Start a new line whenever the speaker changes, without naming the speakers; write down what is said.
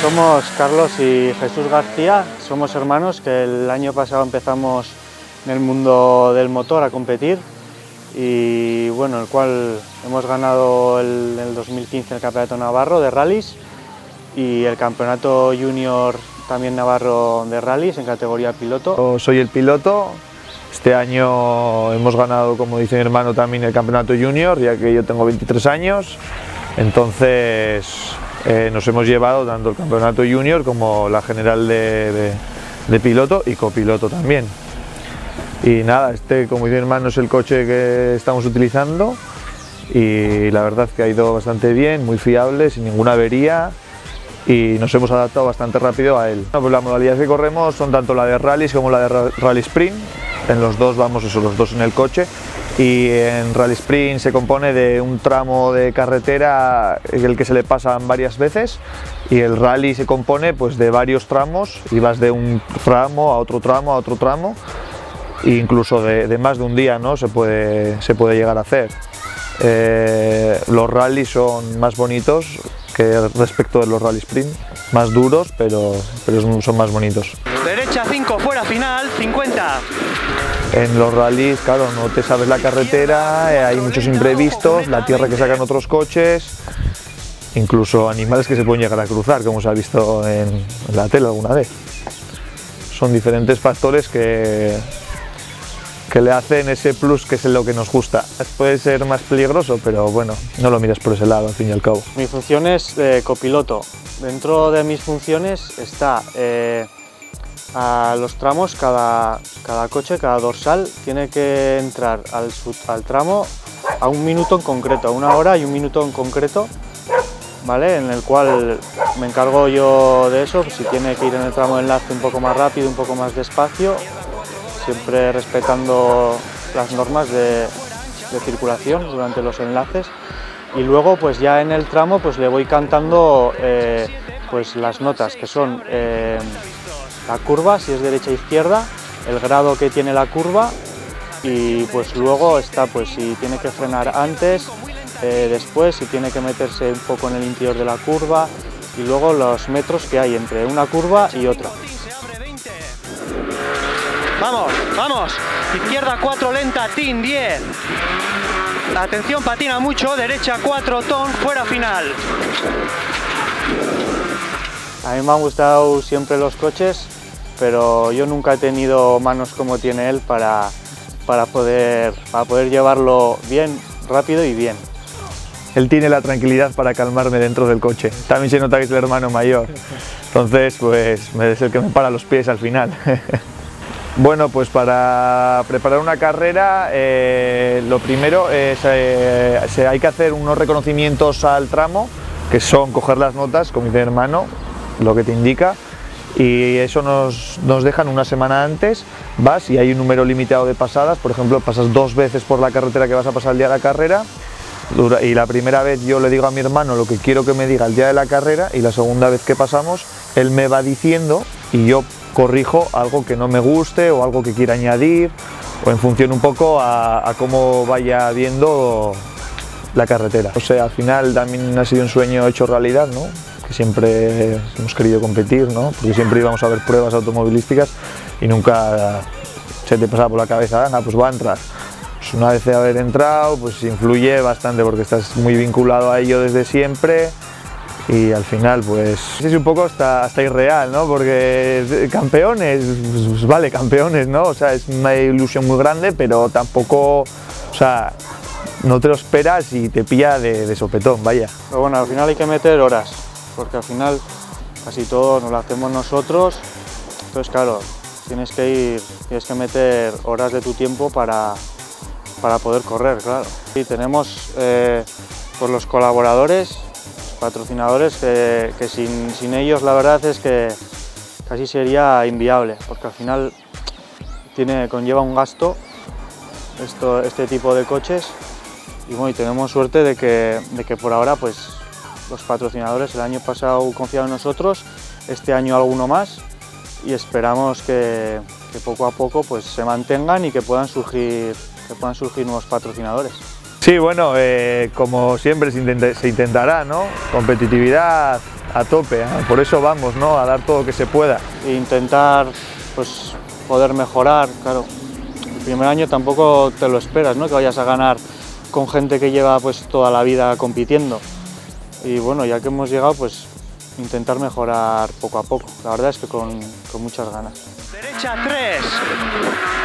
Somos Carlos y Jesús García, somos hermanos que el año pasado empezamos en el mundo del motor a competir y bueno, el cual hemos ganado en el 2015 el Campeonato Navarro de Rallys y el Campeonato Junior también Navarro de Rallys en categoría piloto.
Yo soy el piloto, este año hemos ganado, como dice mi hermano, también el Campeonato Junior, ya que yo tengo 23 años, entonces nos hemos llevado tanto el Campeonato Junior como la general de piloto y copiloto también. Y nada, este, como dice mi hermano, es el coche que estamos utilizando y la verdad que ha ido bastante bien, muy fiable, sin ninguna avería y nos hemos adaptado bastante rápido a él. Pues las modalidades que corremos son tanto la de rallies como la de rally sprint, en los dos vamos los dos en el coche. Y en Rally Sprint se compone de un tramo de carretera el que se le pasan varias veces y el rally se compone pues de varios tramos y vas de un tramo a otro tramo a otro tramo e incluso de más de un día, ¿no? se puede llegar a hacer. Los rallies son más bonitos que respecto de los Rally Sprint, más duros pero son más bonitos.
Derecha 5 fuera final, 50.
En los rallies, claro, no te sabes la carretera, hay muchos imprevistos, la tierra que sacan otros coches, incluso animales que se pueden llegar a cruzar, como se ha visto en la tele alguna vez. Son diferentes factores que le hacen ese plus que es lo que nos gusta. Puede ser más peligroso, pero bueno, no lo miras por ese lado, al fin y al cabo.
Mi función es copiloto. Dentro de mis funciones está a los tramos, cada coche, cada dorsal tiene que entrar al tramo a un minuto en concreto, a una hora y un minuto en concreto, ¿vale? En el cual me encargo yo de eso, si tiene que ir en el tramo de enlace un poco más rápido, un poco más despacio, siempre respetando las normas de circulación durante los enlaces. Y luego pues ya en el tramo pues le voy cantando pues las notas que son la curva, si es derecha e izquierda, el grado que tiene la curva y pues luego está pues si tiene que frenar antes, después, si tiene que meterse un poco en el interior de la curva y luego los metros que hay entre una curva y otra.
Vamos, vamos, izquierda 4 lenta, tin 10. Atención, patina mucho, derecha 4 ton, fuera final.
A mí me han gustado siempre los coches, pero yo nunca he tenido manos como tiene él para poder llevarlo bien, rápido y bien.
Él tiene la tranquilidad para calmarme dentro del coche. También se nota que es el hermano mayor, entonces pues es el que me para los pies al final. Bueno, pues para preparar una carrera lo primero es hay que hacer unos reconocimientos al tramo, que son coger las notas, como dice mi hermano, lo que te indica, y eso nos dejan una semana antes, vas y hay un número limitado de pasadas, por ejemplo pasas 2 veces por la carretera que vas a pasar el día de la carrera, y la primera vez yo le digo a mi hermano lo que quiero que me diga el día de la carrera y la segunda vez que pasamos él me va diciendo y yo corrijo algo que no me guste o algo que quiera añadir o en función un poco a cómo vaya viendo la carretera. O sea, al final también ha sido un sueño hecho realidad, ¿no? Que siempre hemos querido competir, ¿no? Porque siempre íbamos a ver pruebas automovilísticas y nunca se te pasaba por la cabeza, ah, pues va a entrar. Pues una vez de haber entrado, pues influye bastante porque estás muy vinculado a ello desde siempre. Y al final pues es un poco hasta irreal, ¿no? Porque campeones, pues vale, campeones, ¿no? O sea, es una ilusión muy grande, pero tampoco, o sea, no te lo esperas y te pilla de sopetón, vaya.
Pero bueno, al final hay que meter horas, porque al final casi todo nos lo hacemos nosotros, entonces claro, tienes que meter horas de tu tiempo para poder correr, claro. Y tenemos pues los colaboradores, patrocinadores que sin ellos la verdad es que casi sería inviable, porque al final conlleva un gasto este tipo de coches y bueno, y tenemos suerte de que por ahora pues los patrocinadores el año pasado confiaron en nosotros, este año alguno más y esperamos que poco a poco pues se mantengan y que puedan surgir nuevos patrocinadores.
Sí, bueno, como siempre se intentará, ¿no? Competitividad, a tope, por eso vamos, ¿no? A dar todo lo que se pueda.
E intentar pues, poder mejorar, claro. El primer año tampoco te lo esperas, ¿no? Que vayas a ganar con gente que lleva pues, toda la vida compitiendo. Y bueno, ya que hemos llegado, pues intentar mejorar poco a poco. La verdad es que con muchas ganas.
Derecha 3.